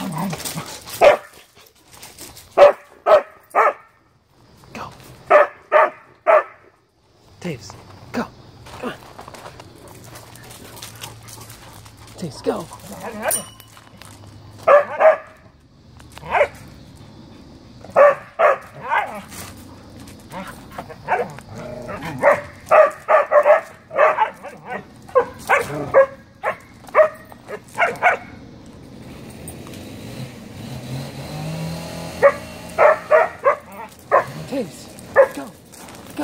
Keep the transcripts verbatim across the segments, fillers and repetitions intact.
Go. Teows, go. Come on. Teows, go. Teows, go, go.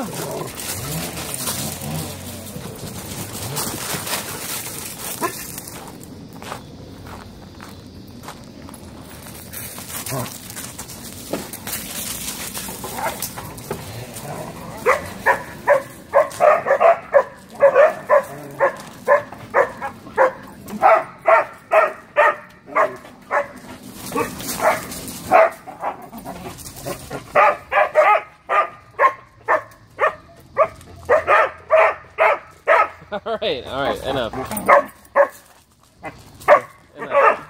All right, all right, enough. Enough.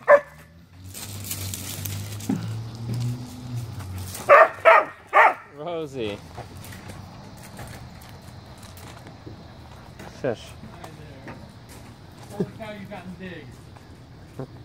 Rosie. Fish. Holy cow, you've gotten big.